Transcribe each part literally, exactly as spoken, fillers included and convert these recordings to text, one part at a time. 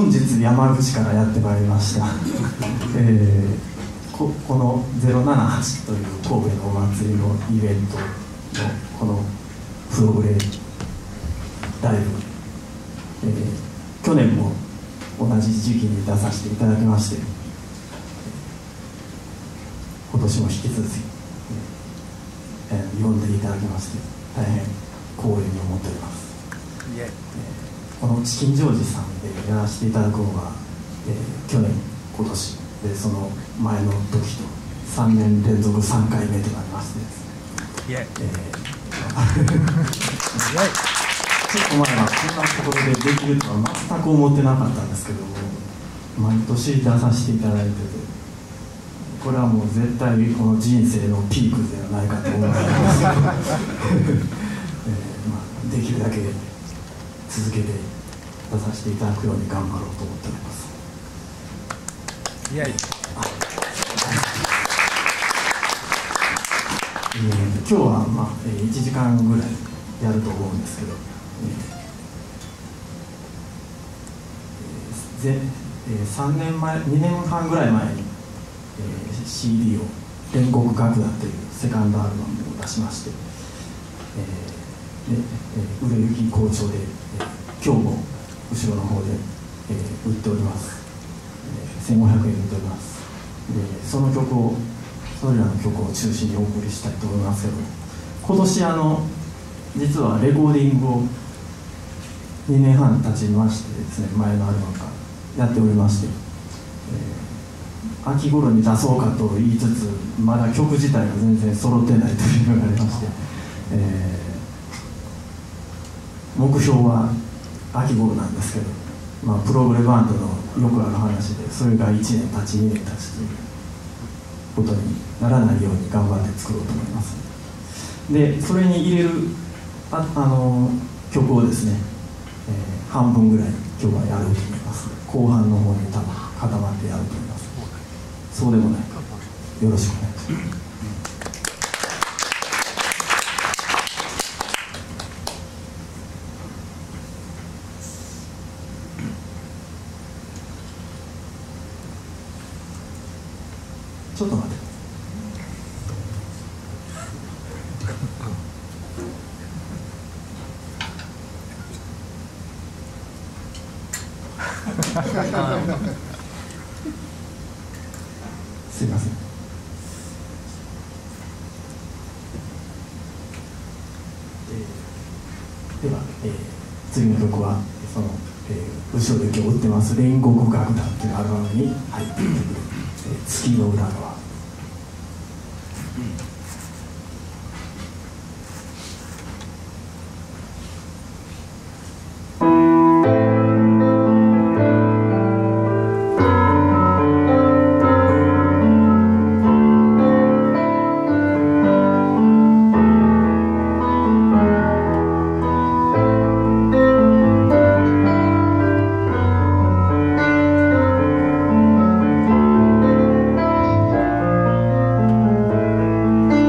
本日山口からやってまいりました、えー、こ, このゼロななはちという神戸のお祭りのイベントのこのプログレライブ、えー、去年も同じ時期に出させていただきまして、今年も引き続き、えー、呼んでいただきまして大変光栄に思っております。えー、このチキンジョージさんでやらせていただくのが、えー、去年今年でその前の時とさんねん連続さんかいめとなりましてですね、えー、ちょっと前はこんなところでできるとは全く思ってなかったんですけども、毎年出させていただいてて、これはもう絶対この人生のピークではないかと思います、えーまあ、できるだけ続けて出させていただくように頑張ろうと思っております。いやいや、えー、今日は、まあえー、いちじかんぐらいやると思うんですけど、えーえー、さんねんまえにねんはんぐらい前に、えー、シーディー を煉獄楽団というセカンドアルバムを出しまして、えーでえー、売れ行き好調で、えー今日も後ろの方で、えー、売っております、えー、せんごひゃくえんで売っております。でその曲をそれらの曲を中心にお送りしたいと思いますけど、今年あの実はレコーディングをにねんはん経ちましてですね、前のアルバムからやっておりまして、えー、秋頃に出そうかと言いつつまだ曲自体が全然揃ってないというのがありまして、えー、目標は秋頃なんですけど、まあ、プログレバンドのよくある話で、それがいちねん経ちにねん経ちということにならないように頑張って作ろうと思います。でそれに入れる あ, あの曲をですね、えー、半分ぐらい今日はやろうと思います。後半の方に多分固まってやろうと思います。そうでもないか、よろしくお願いします。ちょっと待って。すいません。えー、では、えー、次の曲はその、えー、後ろで今日売ってます煉獄楽団というアルバムに入っている、えー、月の裏側。 「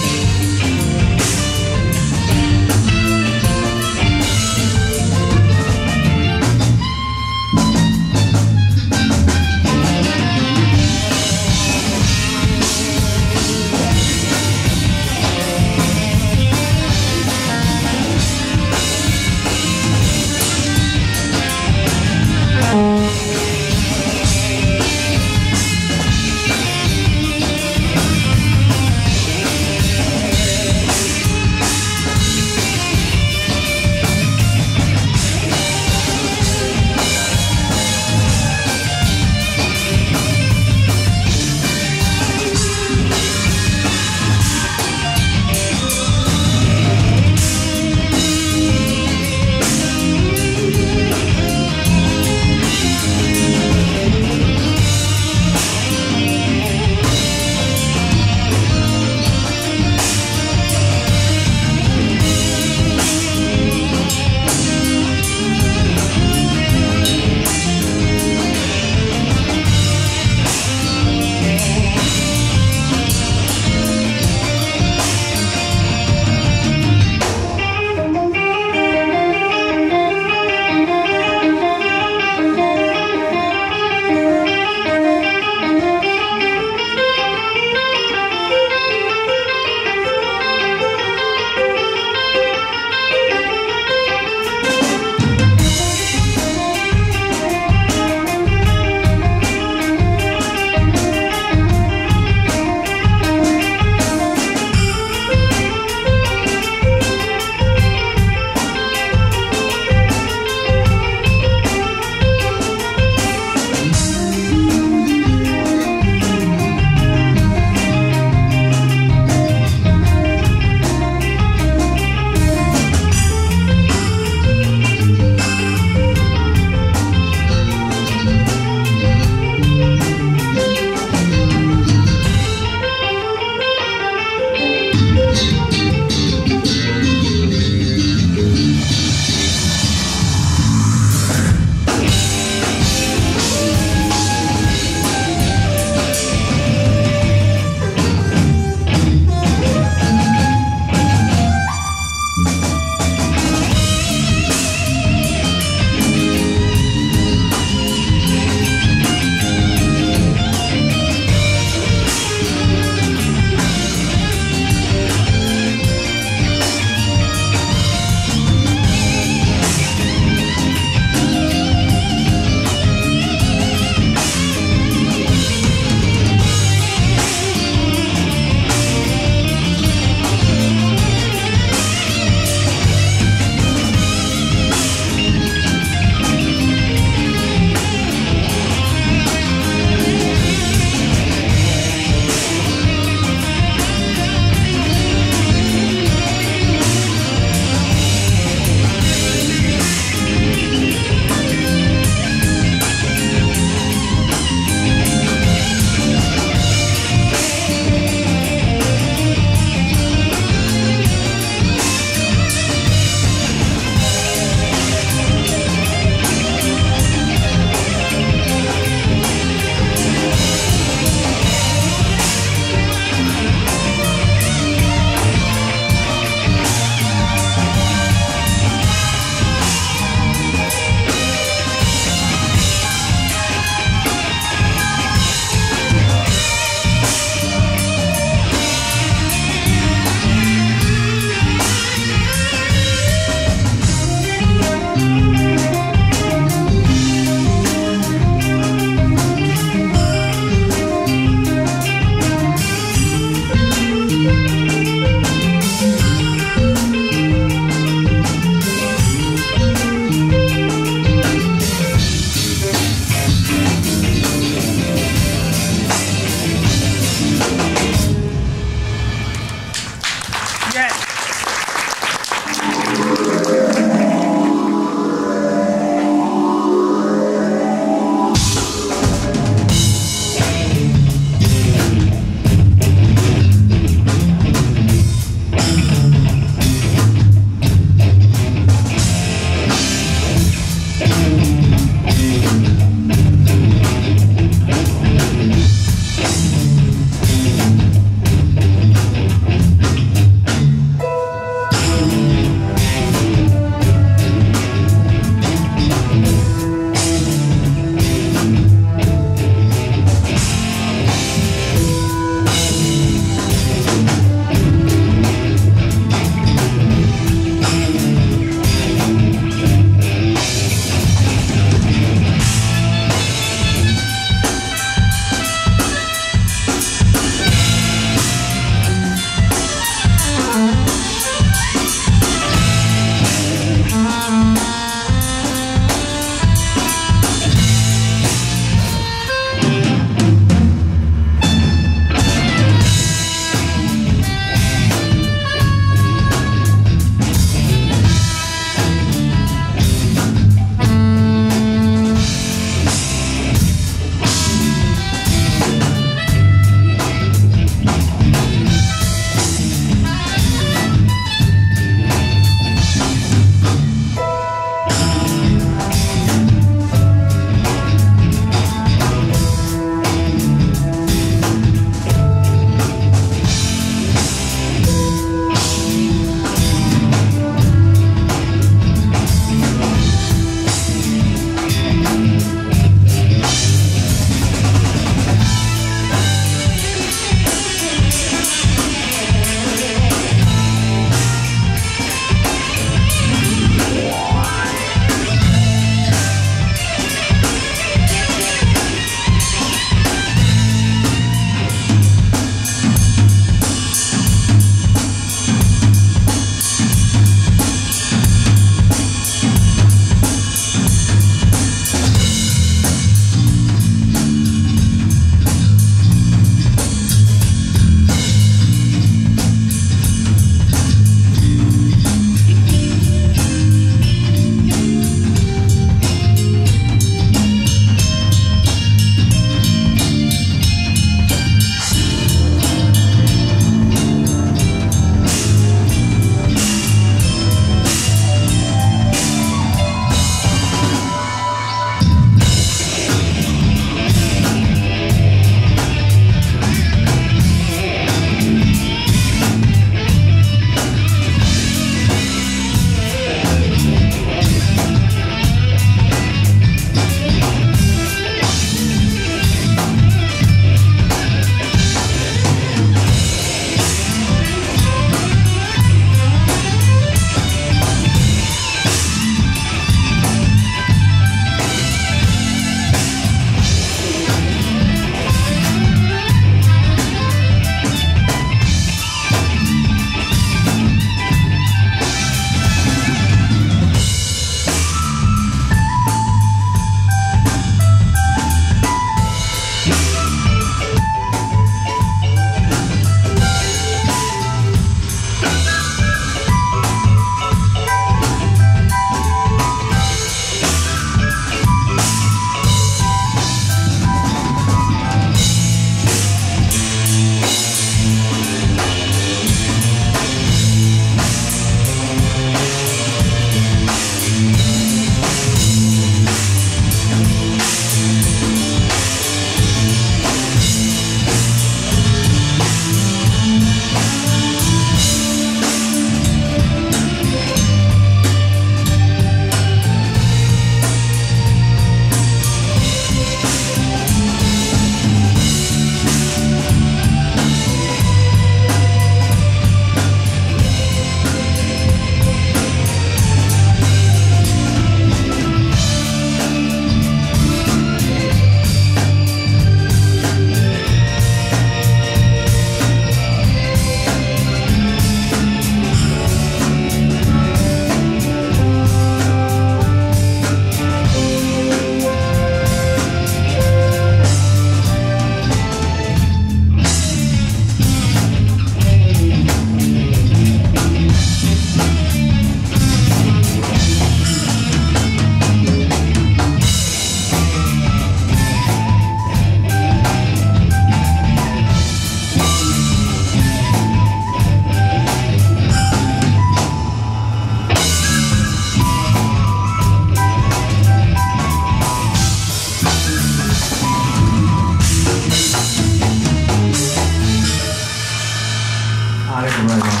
ありがとうございます。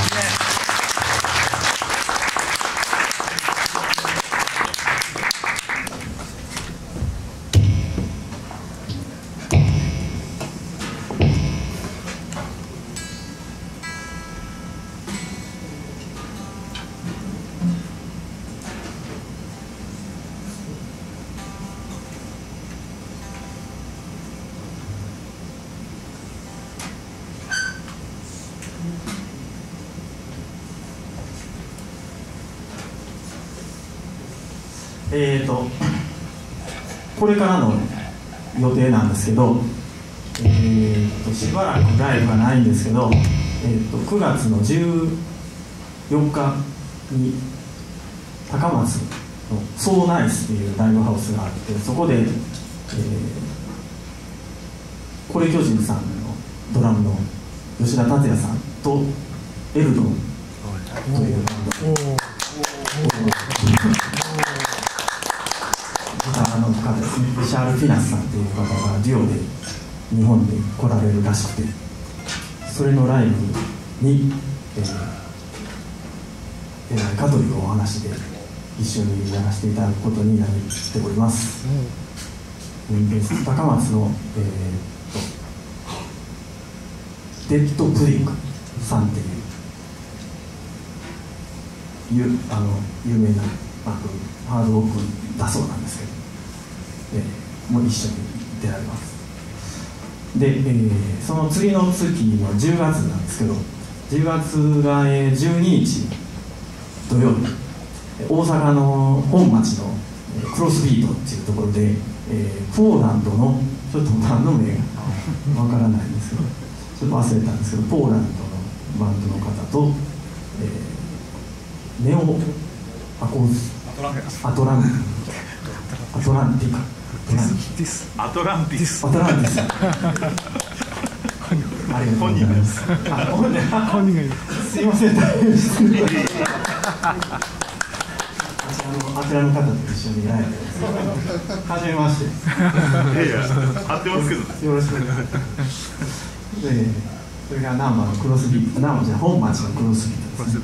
えーとこれからの予定なんですけど、えーとしばらくライブがないんですけど、えーとくがつのじゅうよっかに高松のソーナイスっていうライブハウスがあって、そこで、えー、コレ巨人さんのドラムの吉田達也さんとエルドンというバンドでギターの方ですね、シャール・フィナスさんという方がデュオで日本に来られるらしくて、それのライブに、えー、出ないかというお話で一緒にやらせていただくことになっております。うん、で高松の、えー、とデッドプリンクさんっていうゆあの有名なバンドハードロックだそうなんですけど、えー、もう一緒に出られます。で、えー、その次の月のじゅうがつなんですけど、じゅうがつが、えー、じゅうににち土曜日、大阪の本町のクロスビートっていうところで、えー、ポーランドのちょっと何の名がわからないんですけど、ちょっと忘れたんですけど、ポーランドのバンドの方と、えー、ネオアコースアトランアトランティカアトランティスアトランティスありがとうございます。本人がいる。すいません、大変失礼。あちらの方と一緒にやられてます。はじめまして。 いやいや、合ってますけど。 よろしくお願いします。で、それがナンバーのクロスビート、ナンバーじゃ本町のクロスビートですね。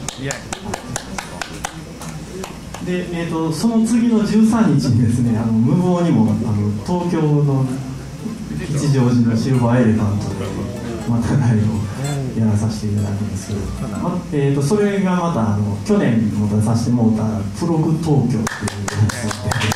で、えーと、その次のじゅうさんにちにですね、あの無謀にもあの東京の吉祥寺のシルバーエレファントでまたライブをやらさせていただくんですけど、まえー、とそれがまたあの去年も出させてもらったプログ東京っていうやつで、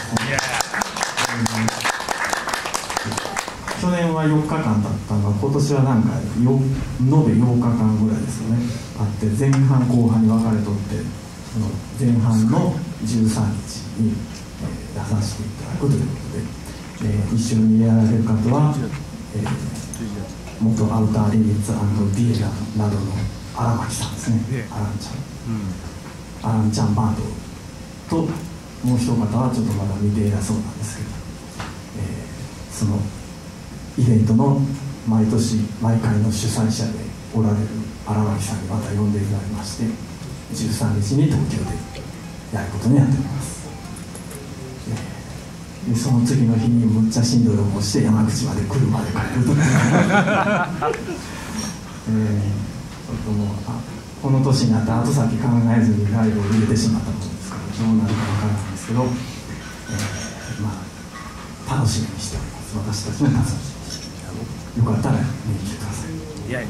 去年はよっかかんだったのが今年はなんかよ延べようかかんぐらいですよねあって、前半後半に分かれとって、その前半のじゅうさんにちに、えー、出させていただくということで、えー、一緒にやられる方は、えー、元アウターリリッツ&ディエラなどの荒牧さんですね、アランちゃん、アランちゃんバンドと、もう一方はちょっとまだ未定だそうなんですけど、えー、そのイベントの毎年毎回の主催者でおられる荒牧さんにまた呼んでいただきまして、じゅうさんにちに東京でやることになっております。でその次の日にむっちゃしんどい思いして山口まで車で帰るとか、えー、ちょっともうあこの年になって後先考えずにライブを入れてしまったものですからどうなるか分からないんですけど、えー、まあ楽しみにしております。私たちも楽しみにしてよかったら見に来てください。いや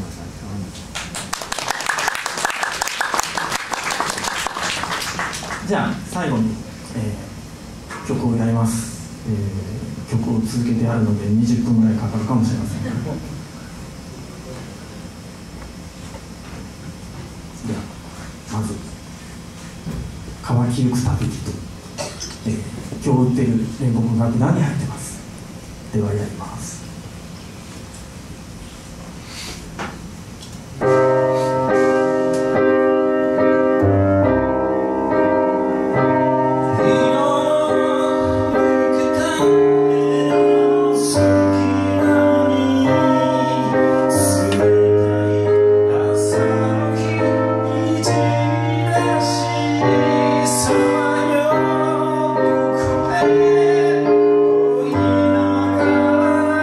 じゃあ最後に、えー、曲をやります。えー、曲を続けてやるのでにじゅっぷんぐらいかかるかもしれません。ではまず「乾きゆく旅人」えー、今日売っている煉獄楽団に入ってます。ではやります。 Oh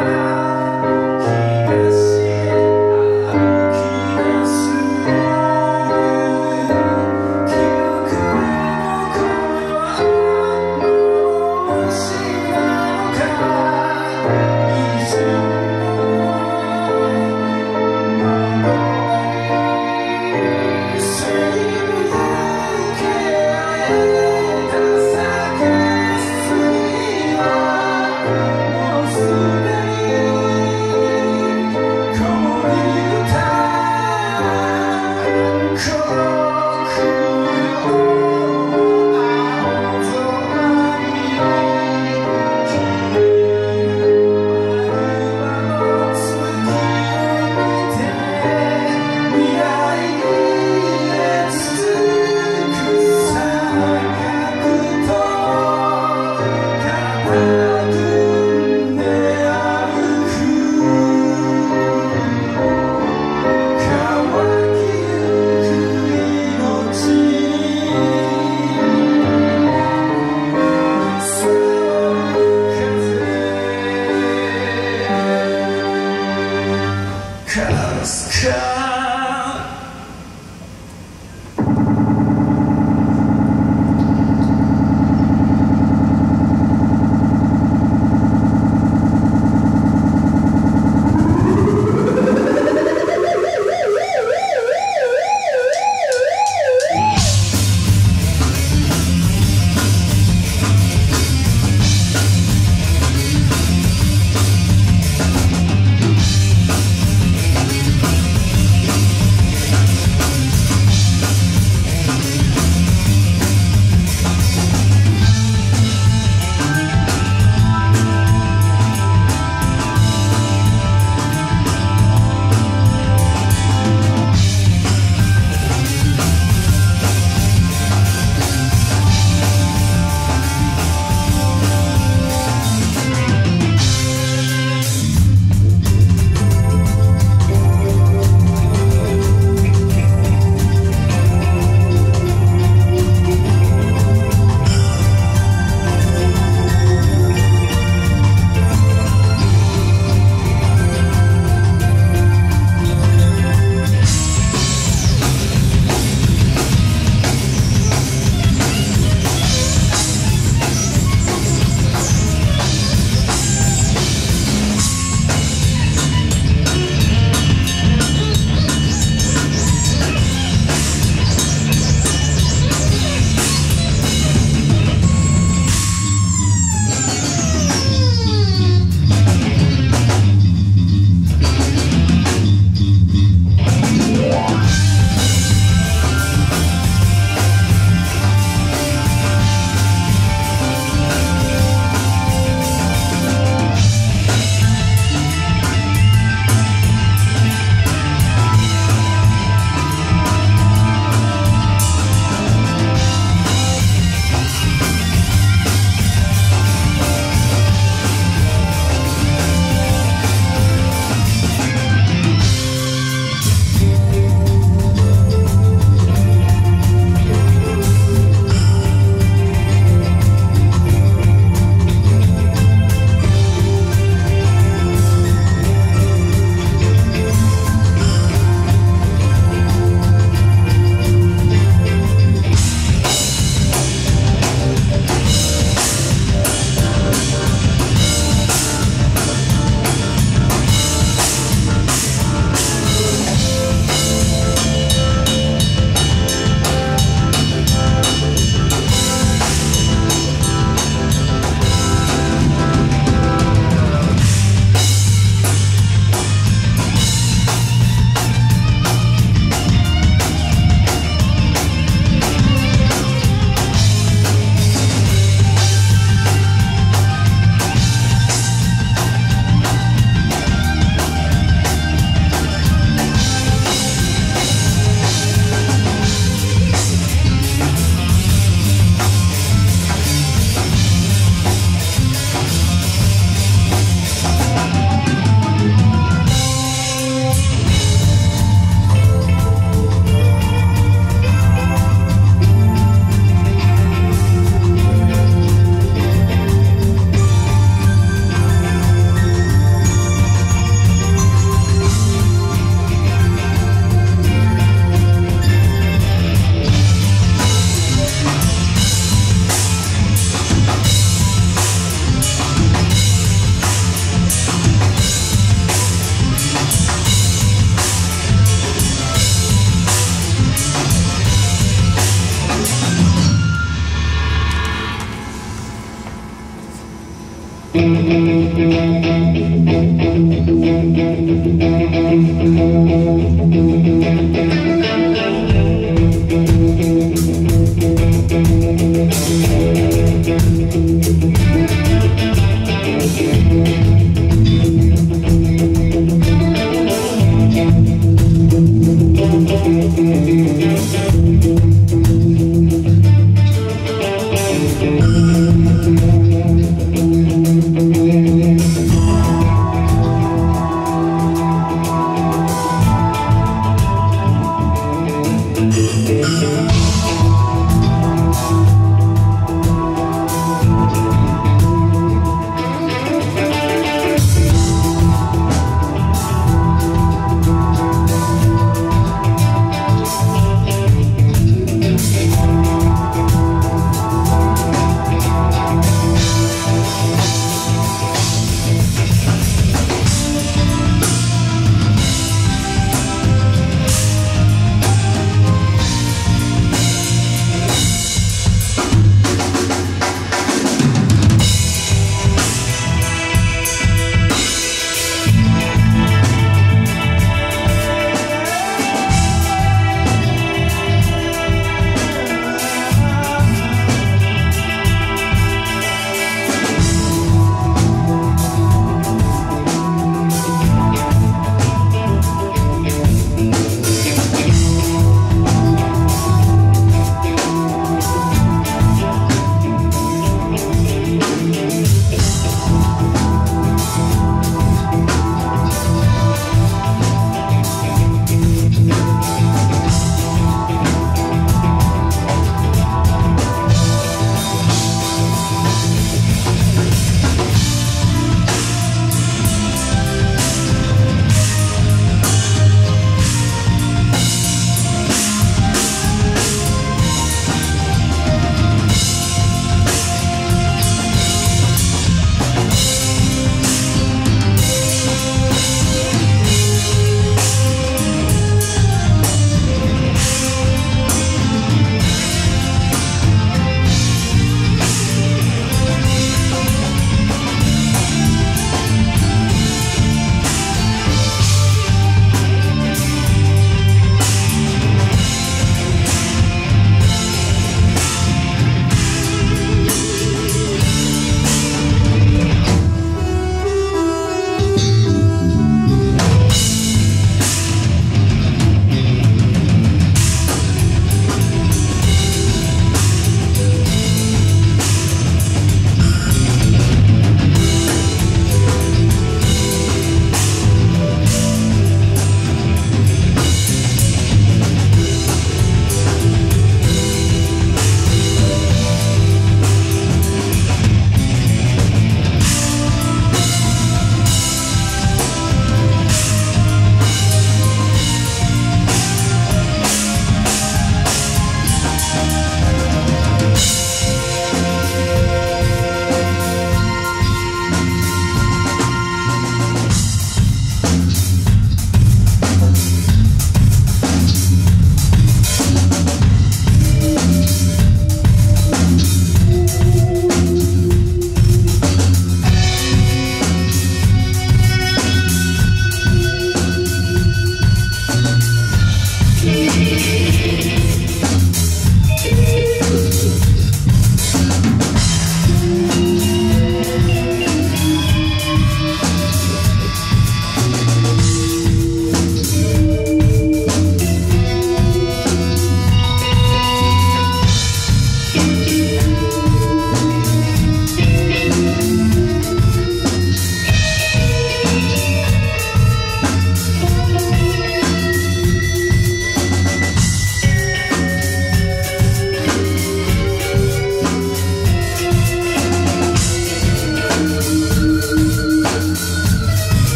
ます。